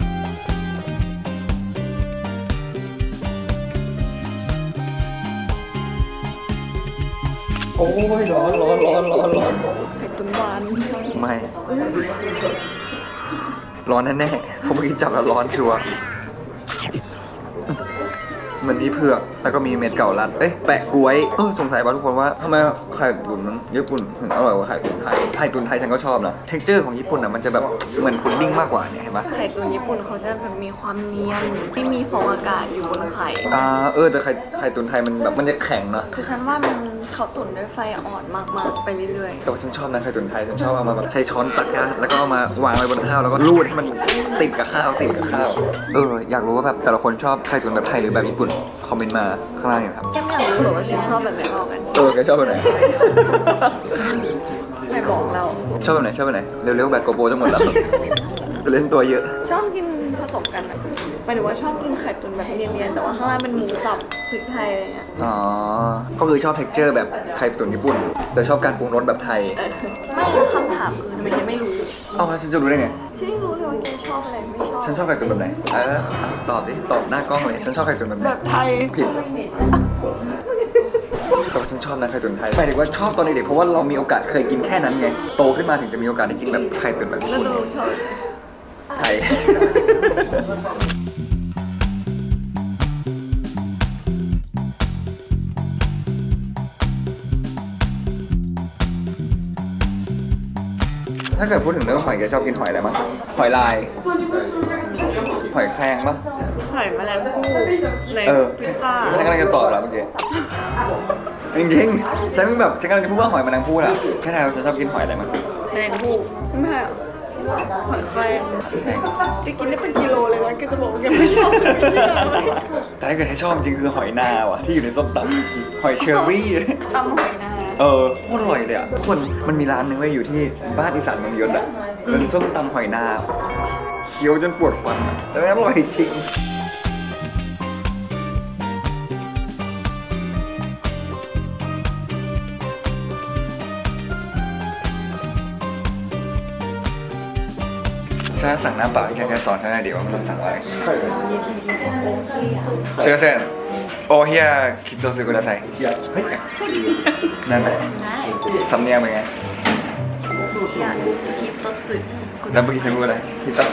โอ้ยร้อนร้อนร้อนร้อนร้อนไข่ตุ๋นหวานไม่ร้อนแน่ๆเพราะเมื่อกี้จับแล้วร้อนชัวร์เหมือนมีเผือกแล้วก็มีเม็ดเก่าลัดเอ๊ะแปะกล้วยเออสงสัยป่ะทุกคนว่าทำไมไข่ตุ๋นมันญี่ปุ่นถึงอร่อยกว่าไข่ตุ๋นไทยไข่ตุ๋นไทยฉันก็ชอบนะเท็กเจอร์ของญี่ปุ่นอ่ะมันจะแบบเหมือนพุดดิ้งมากกว่าเนี่ยเห็นปะไข่ตุ๋นญี่ปุ่นเขาจะแบบมีความเนียนไม่มีฟองอากาศอยู่บนไข่อ่าเออแต่ไข่ไข่ตุ๋นไทยมันแบบมันจะแข็งนะคือฉันว่ามันเขาตุ๋นด้วยไฟอ่อนมากๆไปเรื่อยแต่ว่าฉันชอบนะไข่ตุ๋นไทยฉันชอบเอามาแบบใช้ช้อนตักนะแล้วก็เอามาวางไว้บนข้าวแล้วก็รูดให้มันติดกับข้าวติดกับข้าวเอออยากรู้ว่าแบบแต่ละคนชอบไข่ตุ๋นแบบไทยหรือแบบญี่ปุ่นคอมเมนต์มาข้างล่างเนี่ยครับๆแก้มอยากรู้เหรอว่าฉันชอบแบบไหนมากกว่ากันเออแกชอบแบบไหนไม่บอกเราชอบแบบไหนชอบแบบไหนเร็วๆแบบโกโบจะหมดแล้วเล่นตัวเยอะชอบกินผสมกันอะหมายถึงว่าชอบกินไข่ตุ๋นแบบเนียนๆแต่ว่าข้างล่างเป็นหมูสับพริกไทยอะไรเงี้ยอ๋อก็คือชอบเท็กเจอร์แบบไข่ตุ๋นญี่ปุ่นแต่ชอบการปรุงรสแบบไทยเออไม่คำถามคือทำไมแกไม่รู้เอ้าแล้วฉันจะรู้ได้ไงฉันไม่รู้เลยว่าแกชอบอะไรไม่ชอบฉันชอบไข่ตุ๋นแบบไหนเออตอบดิตอบหน้ากล้องเลยฉันชอบไข่ตุ๋นแบบไหนแบบไทยผิดแต่ว่าฉันชอบนะไข่ตุ๋นไทยหมายถึงว่าชอบตอนเด็กๆเพราะว่าเรามีโอกาสเคยกินแค่นั้นไงโตขึ้นมาถึงจะมีโอกาสได้กินแบบไข่ตุ๋นแบบญี่แล้วปุ่นตัวรู้ชอบไทยถ้าเกิดพูดถึงเรื่องหอยแกชอบกินหอยอะไรบ้างหอยลายหอยแครงปะหอยแมลงภู่ในเออพิซซ่าฉันกำลังจะตอบแล้วเมื่อกี้จริงๆฉันแบบฉันกำลังจะพูดว่าหอยแมลงภู่แหละแค่ไหนฉันชอบกินหอยอะไรมากสุดแมลงภู่ไม่ใช่หรอหอยแครงแพงแกกินได้เป็นกิโลเลยนะแกจะบอกว่าแกไม่ชอบไม่เชื่อเลยแต่ถ้าเกิดให้ชอบจริงคือหอยนาว่ะที่อยู่ในส้มตำหอยเชอรี่ตำหอยนางเออโคตรอร่อยเลยอ่ะทุกคนมันมีร้านหนึงไว้อยู่ที่บ้านอีสานเมืองยศอ่ะเป็นส้มตำหอยนาเคี้ยวจนปวดฟันอะแต่มันอร่อยจริงฉันสั่งน้ำเปล่าที่แค่สอนฉันหน่อยเดี๋ยวว่ามันต้องสั่งอะไรเชื่อเส้นโอเฮียคิดตัวสึกุระไซเฮ้ยนั่นแหละสำเนียงเป็นไงฮิตโตสึแล้วเมื่อกี้ฉันพูดอะไรฮิตาสึ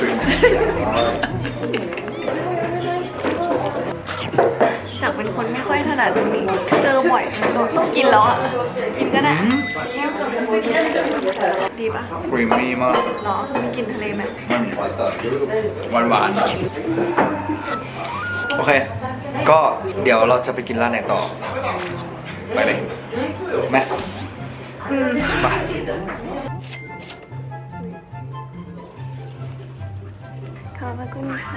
จากเป็นคนไม่ค่อยถนัดตรงนี้เจอบ่อยต้องกินแล้วอ่ะกินก็ได้ดีปะครีมมี่มากหรอกินทะเลไหมมันหวานหวานๆโอเค ก็เดี๋ยวเราจะไปกินร้านไหนต่อ ไปเลยแม่ไปขอบคุณค่ะ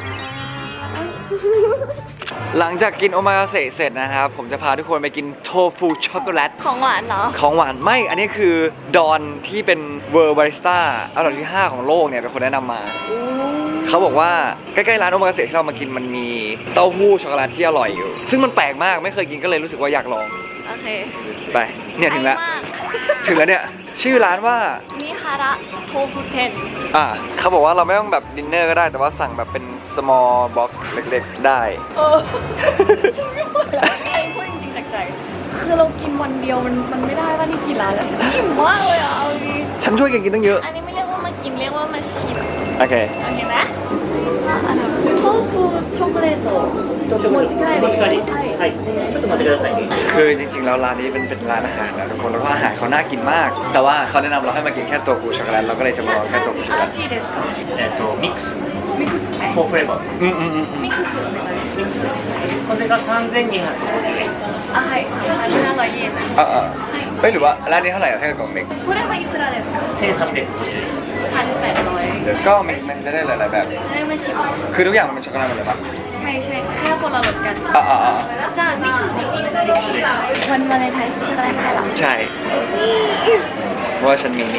หลังจากกินโอมากาเสะเสร็จนะครับผมจะพาทุกคนไปกินโทฟูช็อกโกแลตของหวานเหรอของหวานไม่ อันนี้คือดอนที่เป็นเวอร์บาริสต้าอันดับที่ห้าของโลกเนี่ยเป็นคนแนะนำมา เขาบอกว่าใกล้ๆร้านโอมากาเสะที่เรามากินมันมีเต้าหู้ช็อกโกแลตที่อร่อยอยู่ ซึ่งมันแปลกมากไม่เคยกินก็เลยรู้สึกว่าอยากลองโอเคไปเนี่ยถึงแล้วไกมากถึงแล้วเนี่ยชื่อร้านว่ามิฮาระโทฟุเทนอ่าเขาบอกว่าเราไม่ต้องแบบดินเนอร์ก็ได้แต่ว่าสั่งแบบเป็น small box เล็กๆได้เออฉันไม่ไหวแล้วไอ้พูดจริงๆจากใจคือเรากินวันเดียวมันมันไม่ได้ว่านี่กี่ร้านแล้วฉันหิวมากเลยอ่ะเอาดีฉันช่วยกันกินตั้งเยอะอันนี้ไม่เรียกว่ามากินเรียกว่ามาชิมโอเคโอเคนะโทฟูช็อกโกแลตโมจิไกะเลยはい、ちょっと待ってくださいね。 คือจริงๆแล้วร้านนี้เป็นเป็นร้านอาหารนะทุกคนแล้วก็อาหารเขาน่ากินมาก แต่ว่าเขาแนะนำเราให้มากินแค่ตัวกูช็อกโกแลตเราก็เลยจะมาลองแค่ตัวกูช็อกโกแลต味ですか？ えっと、ミックス、 ミックスね。 フォーフレーバー。 อืมอืมอืมミックスお願いしミックス。これがさんぜんにひゃくごじゅうえん。 ます。あ、はい、さんぜんはっぴゃくえんね。 อ่าอ่าไม่หรือว่าร้านนี้เท่าไหร่ให้กล่องเล็กこれはいくらですか？ せんはっぴゃくごじゅうえん。 พันแปดร้อยก็มิกซ์มันจะได้หลายๆแบบได้มาชิมคือทุกอย่างมันเป็นช็อกโกแลตหมดเลยปะใช่ใช่ใช่แค่คนละรสกันอ่าอ่าอ่าじゃあミックスになりますวันวาเลนไทน์ช็อกโกแลตได้หรอใช่เพราะว่าฉันมีนี่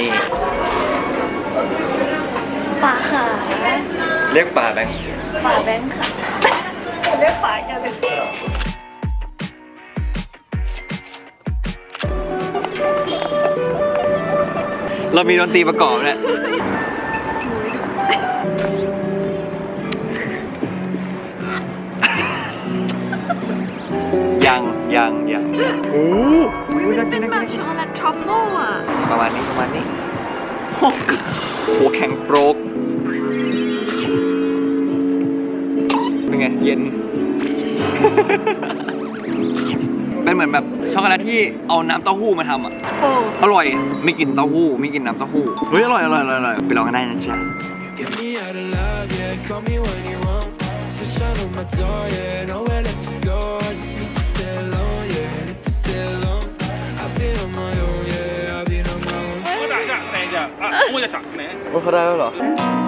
ป่าค่ะเรียกป่าแบงค์ป่าแบงค์ค่ะเรียกป่ากันเลยเรามีดนตรีประกอบเนี่ยยังยังยังโอ้โหมันเป็นแบบช็อกโกแลตทรัฟเฟิลอ่ะประมาณนี้ประมาณนี้โหแข็งโปรกเย็น เป็นเหมือนแบบช็อกโกแลตที่เอาน้ำเต้าหู้มาทำอ่ะอร่อยไม่กินเต้าหู้ไม่กินน้ำเต้าหู้เฮ้ยอร่อยอร่อยอร่อยไปลองกันได้นะจ๊ะ Get me out of love, yeah. Call me when you want. Sunshine on my door, yeah. Nowhere left to go. I just need to stay alone, yeah. Need to stay alone. I've been on my own, yeah. I've been on my own. 我等一下，等一下啊！我在想呢。 ว่าเขาได้แล้วเหรอ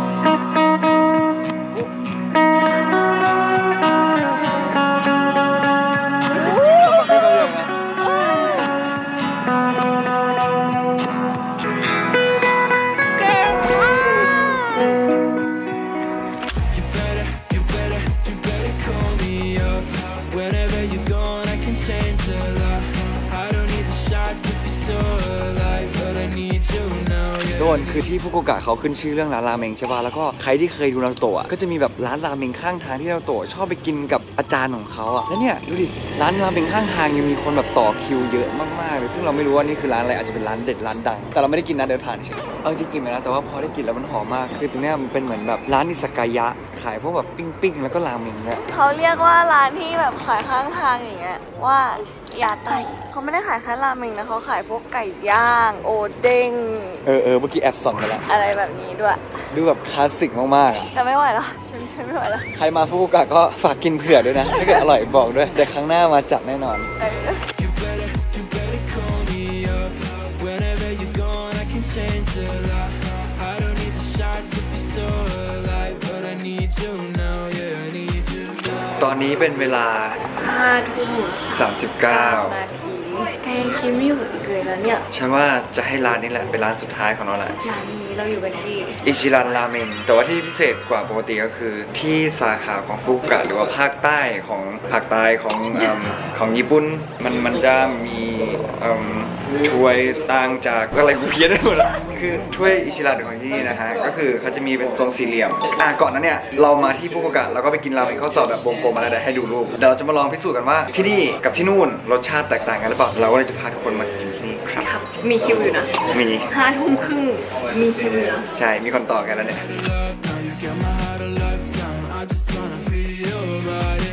โดนคือที่ฟุกุโอกะเขาขึ้นชื่อเรื่องร้านราเมงใช่ป่ะแล้วก็ใครที่เคยดูนารูโตะก็จะมีแบบร้านราเมงข้างทางที่นารูโตะชอบไปกินกับอาจารย์ของเขาอ่ะแล้วเนี่ยดูดิร้านราเมงข้างทางยังมีคนแบบต่อคิวเยอะมากๆเลยซึ่งเราไม่รู้ว่านี่คือร้านอะไรอาจจะเป็นร้านเด็ดร้านดังแต่เราไม่ได้กินนะเดินผ่านเฉยเอาจริงอิ่มนะแต่ว่าพอได้กินแล้วมันหอมมากคือตรงเนี้ยมันเป็นเหมือนแบบร้านอิซากายะขายพวกแบบปิ้งๆแล้วก็ราเมงเนี่ยเขาเรียกว่าร้านที่แบบขายข้างทางอย่างเงี้ยว่ายาไตเขาไม่ได้ขายแค่ราเมงนะเขาขายพวกไก่ย่างโอเด้งเออเออเมื่อกี้แอบส่องไปแล้วอะไรแบบนี้ด้วยดูแบบคลาสสิกมากๆอะแต่ไม่ไหวแล้วฉันฉันไม่ไหวแล้วใครมาฟุกุโอกะก็ฝากกินเผื่อด้วยนะ ถ้าเกิดอร่อยบอกด้วยแต่ครั้งหน้ามาจัดแน่นอน You better, you better call me up. Whenever you're gone, I can change a lot. I don't need the shots if you're so alive, but I need you now, yeah, I need you now. ตอนนี้เป็นเวลาห้าทุ่มสามสิบเก้านาทีแกยังกินไม่หยุดอีกเลยแล้วเนี่ยฉันว่าจะให้ร้านนี้แหละเป็นร้านสุดท้ายของเราแหละร้านนี้เราอยู่กันที่อิชิรันราเมงแต่ว่าที่พิเศษกว่าปกติก็คือที่สาขาของฟุกุโอกะหรือว่าภาคใต้ของภาคใต้ของเอิ่มของญี่ปุ่นมันมันจะมีเอิ่มถ้วยต่างจากอะไรกูเพี้ยนได้หมดละคือถ้วยอิชิรันของที่นี่นะฮะก็คือเขาจะมีเป็นทรงสี่เหลี่ยมอ่ะก่อนนั้นเนี่ยเรามาที่ฟุกุโอกะเราก็ไปกินราเมงข้อสอบแบบวงกลมมาแล้วเดี๋ยวให้ดูรูปเดี๋ยวเราจะมาลองพิสูจน์กันว่าที่นี่กับที่นู่นรสชาติแตกต่างกันหรือเปล่าเราก็เลยจะพาทุกคนมากินที่นี่ครับมีคิวอยู่นะมีห้าทุ่มครึ่งมีคิวอยู่นะใช่มีคนต่อกันแล้วเนี่ย Now you got my heart a lockdown. I just wanna feel your body.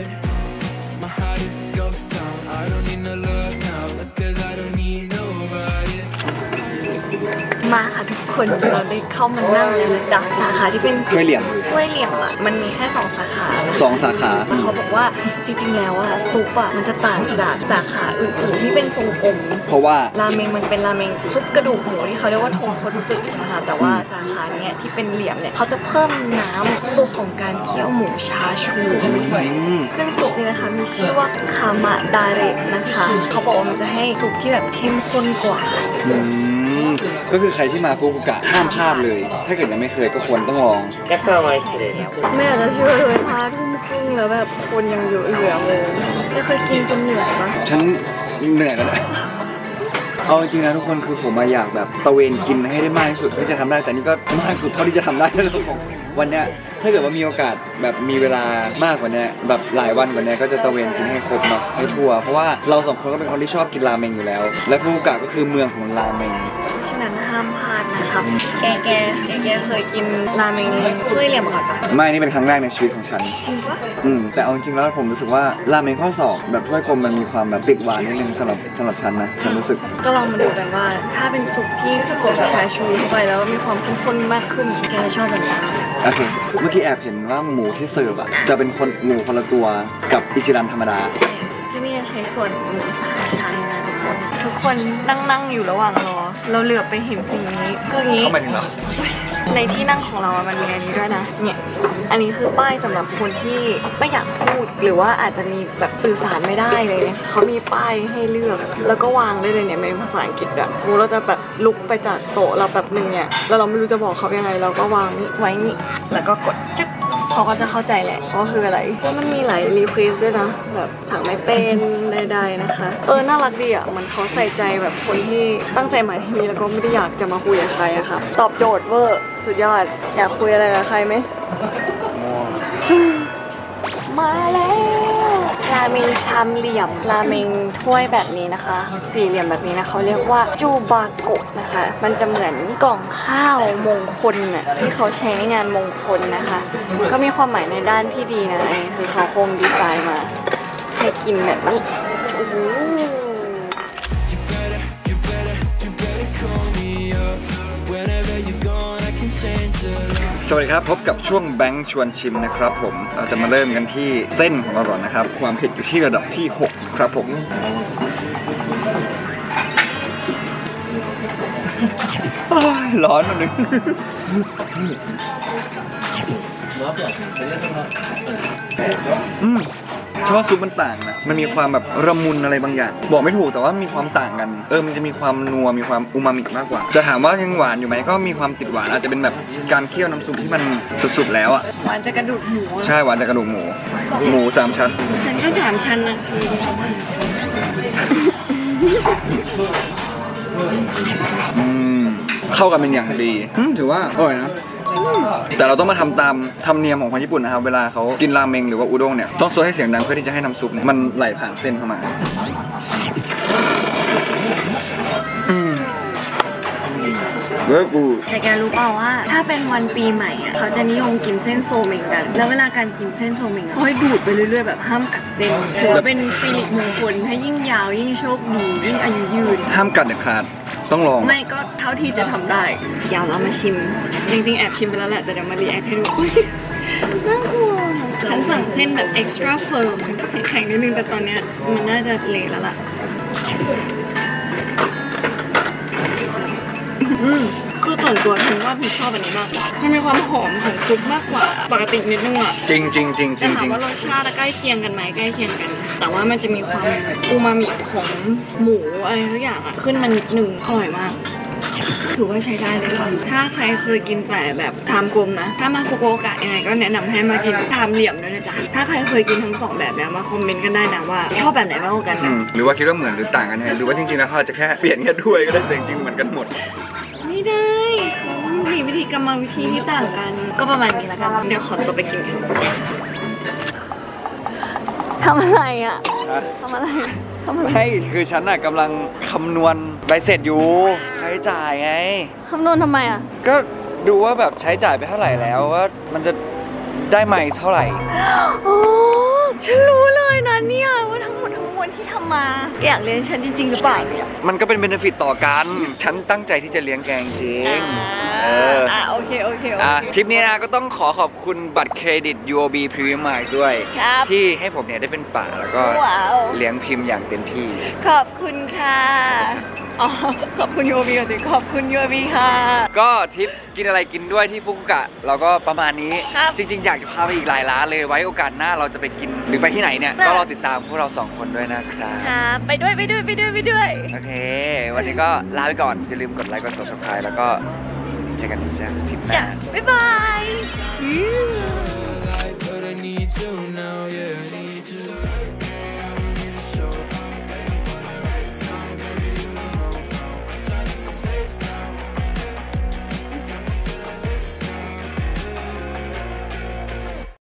My heart is a ghost town. I don't need no love now. That's cause I don't need nobody. มาค่ะทุกคนเราได้เข้ามานั่งแล้วนะจ๊ะสาขาที่เป็นถ้วยเหลี่ยมถ้วยเหลี่ยมอ่ะมันมีแค่สองสาขาสองสาขาเขาบอกว่าจริงๆแล้วอะซุปอะมันจะต่างจากสาขาอื่นๆที่เป็นทรงกลมเพราะว่าราเมงมันเป็นราเมงซุปกระดูกหมูที่เขาเรียกว่าโทนคอนสึนะคะแต่ว่าสาขาเนี้ยที่เป็นเหลี่ยมเนี่ยเขาจะเพิ่มน้ำซุปของการเคี่ยวหมูชาชูซึ่งซุปนี้นะคะมีชื่อว่าคามะดาเระนะคะเขาบอกว่ามันจะให้ซุปที่แบบเข้มข้นกว่าอืมก็คือใครที่มาฟุกุโอกะห้ามพลาดเลย ถ้าเกิดยังไม่เคยก็ควรต้องลองお客様は失礼です。 ไม่อยากจะเชื่อเลยพาทุ่มครึ่งแล้วแบบคนยังเยอะเหลือเลยไม่เคยกินจนเหนื่อยปะฉันเหนื่อยแล้วนะเอาจริงๆนะทุกคนคือผมมาอยากแบบตะเวนกินให้ได้มากที่สุดที่จะทำได้แต่นี่ก็มากสุดเท่าที่จะทำได้แล้วผมวันเนี้ยถ้าเกิดว่ามีโอกาสแบบมีเวลามากกว่านี้แบบหลายวันกว่านี้ก็จะตะเวนกินให้ครบเนาะให้ทั่วเพราะว่าเราสองคนก็เป็นคนที่ชอบกินราเมงอยู่แล้ว และฟุกุโอกะก็คือเมืองของราเมงฉะนั้นห้ามพลาดนะครับแกแกแกแกเคยกินราเมงถ้วยเหลี่ยมมาก่อนปะไม่นี่เป็นครั้งแรกในชีวิตของฉันจริงปะอืมแต่เอาจริงๆแล้วผมรู้สึกว่าราเมงข้อสอบแบบถ้วยกลมมันมีความแบบติดหวานนิดนึงสำหรับสำหรับฉันนะฉันรู้สึกก็ลองมาดูกันว่าถ้าเป็นซุปที่ผสมชาชูเข้าไปแล้วมีความเข้มข้นมากขึ้นแกชอบแบบไหนโอเค เมื่อกี้แอบเห็นว่าหมูที่เสิร์ฟอะจะเป็นคนหมูคนละตัวกับอิจิรันธรรมดาที่นี่ใช้ส่วนหมูสามชั้นนะทุกคนทุกคนนั่งนั่งอยู่ระหว่างรอเราเหลือบไปเห็นสิ่งนี้ก็อย่างนี้เข้ามาถึงเหรอในที่นั่งของเราอะมันมีอันนี้ด้วยนะเนี่ยอันนี้คือป้ายสำหรับคนที่ไม่อยากพูดหรือว่าอาจจะมีแบบสื่อสารไม่ได้เลยเนี่ยเขามีป้ายให้เลือกแล้วก็วางได้เลยเนี่ยเป็นภาษาอังกฤษอะสมมติเราจะแบบลุกไปจากโต๊ะเราแบบหนึ่งเนี่ยแล้วเราไม่รู้จะบอกเขายังไงเราก็วางนี่ไว้นี่แล้วก็กดจึ๊กเขาก็จะเข้าใจแหละว่าคืออะไรเพราะมันมีหลายรีเควสด้วยนะแบบสั่งไม่เป็นใดๆนะคะเออน่ารักดีอ่ะมันเขาใส่ใจแบบคนที่ตั้งใจมาที่นี่แล้วก็ไม่ได้อยากจะมาคุยกับใครอะค่ะตอบโจทย์เวอร์สุดยอดอยากคุยอะไรกับใครไหมมาแล้วร้ราเมงชามเหลี่ยมราเมงถ้วยแบบนี้นะคะ สี่เหลี่ยมแบบนี้นะเขาเรียกว่าจูบาโกะนะคะมันจะเหมือนกล่องข้าวมงคลน่ะที่เขาใช้ในงานมงคลนะคะก็มีความหมายในด้านที่ดีนะอันนี้คือเขาคงดีไซน์มาให้กินแบบนี้โอ้โหสวัสดีครับพบกับช่วงแบงค์ชวนชิมนะครับผมเราจะมาเริ่มกันที่เส้นของเราก่อนนะครับความเผ็ดอยู่ที่ระดับที่หกครับผมร้อนนิดนึงอืมชอบซุปมันต่างนะมันมีความแบบระมุนอะไรบางอย่างบอกไม่ถูกแต่ว่ามีความต่างกันเออมันจะมีความนัวมีความอูมามิมากกว่าจะถามว่ายังหวานอยู่ไหมก็มีความติดหวานอาจจะเป็นแบบการเคี่ยวน้ำซุปที่มันสุดๆแล้วอ่ะหวานจะกระดูกหมูใช่หวานจากกระดูกหมูหมูสามชั้นฉันก็สามชั้นนะคืออืมเข้ากันเป็นอย่างดีถือว่าอร่อยนะแต่เราต้องมาทำตามธรรมเนียมของคนญี่ปุ่นนะครับเวลาเขากินราเมงหรือว่าอุด้งเนี่ยต้องซดให้เสียงดังเพื่อที่จะให้น้ำซุปเนี่ยมันไหลผ่านเส้นเข้ามาอืมเว้ยกูแต่แกรู้เปล่าว่าถ้าเป็นวันปีใหม่อ่ะเขาจะนิยมกินเส้นโซเมงกันแล้วเวลาการกินเส้นโซเมงอ่ะเขาให้ดูดไปเรื่อยๆแบบห้ามกัดเส้นถือว่าเป็นสิริมงคลให้ยิ่งยาวยิ่งโชคดียิ่งอายุยืนห้ามกัดเด็ดขาดต้องลองไม่ก็เท่าที่จะทำได้เดี๋ยวเรามาชิมจริงๆแอบชิมไปแล้วแหละแต่เดี๋ยวมารีแอคให้ดูน่ากลัวฉันสั่งเส้นแบบ extra firm แข็งนิดนึงแต่ตอนเนี้ยมันน่าจะเละแล้วล่ะอืมคือส่วนตัวถึงว่าผมชอบอันนี้มากมันมีความหอมของซุปมากกว่าปกตินิดนึงอ่ะจริงจริงจริงจริแต่งถามว่ารสชาติใกล้เคียงกันไหมใกล้เคียงกัน แต่ว่ามันจะมีความอูมามิของหมูอะไรทุกอย่างอ่ะขึ้นมานิดนึงอร่อยมากถือว่าใช้ได้เลยค่ะถ้าใครเคยกินแต่แบบชามกลมนะถ้ามาฟุกุโอกะยังไงก็แนะนำให้มากินชามเหลี่ยมด้วยนะจ๊ะถ้าใครเคยกินทั้งสองแบบแล้วมาคอมเมนต์กันได้นะว่าชอบแบบไหนมากกว่ากันนะหรือว่าคิดว่าเหมือนหรือต่างกันไงหรือว่าจริงๆแล้วเขาจะแค่เปลี่ยนแค่ถ้วยก็ได้แต่จริงๆเหมือนกันหมดไม่ได้เขามีวิธีกรรมวิธีที่ต่างกันก็ประมาณนี้แล้วกันเดี๋ยวขอตัวไปกินกันทำอะไรอ่ะทำอะไรทำอะไรให้คือฉันน่ะกำลังคำนวณใบเสร็จอยู่ใช้จ่ายไงคำนวณทำไมอ่ะก็ดูว่าแบบใช้จ่ายไปเท่าไหร่แล้วว่ามันจะได้ใหม่เท่าไหร่โอ้ฉันรู้เลยนะเนี่ยว่าทั้งหมดทั้งมวลที่ทำมาแกอยากเลี้ยงฉันจริงๆหรือเปล่าเนี่ยมันก็เป็นเบนฟิตต่อกันฉันตั้งใจที่จะเลี้ยงแกจริงเอออ่ะโอเคโอเคอ่ะทริปนี้นะก็ต้องขอขอบคุณบัตรเครดิต ยู โอ บี Premium Mile ด้วยที่ให้ผมเนี่ยได้เป็นป่าแล้วก็เลี้ยงพิมพ์อย่างเต็มที่ขอบคุณค่ะอ๋อขอบคุณ ยู โอ บี ก่อนสิขอบคุณ ยู โอ บี ค่ะก็ทริปกินอะไรกินด้วยที่ฟุกุโอกะเราก็ประมาณนี้จริงๆอยากจะพาไปอีกหลายร้านเลยไว้โอกาสหน้าเราจะไปกินหรือไปที่ไหนเนี่ยก็รอติดตามพวกเราสองคนด้วยนะครับค่ะไปด้วยไปด้วยไปด้วยไปด้วยโอเควันนี้ก็ลาไปก่อนอย่าลืมกดไลค์กด ซับสไครบ์ แล้วก็เจอกันที่ทริปหน้าบ๊ายบาย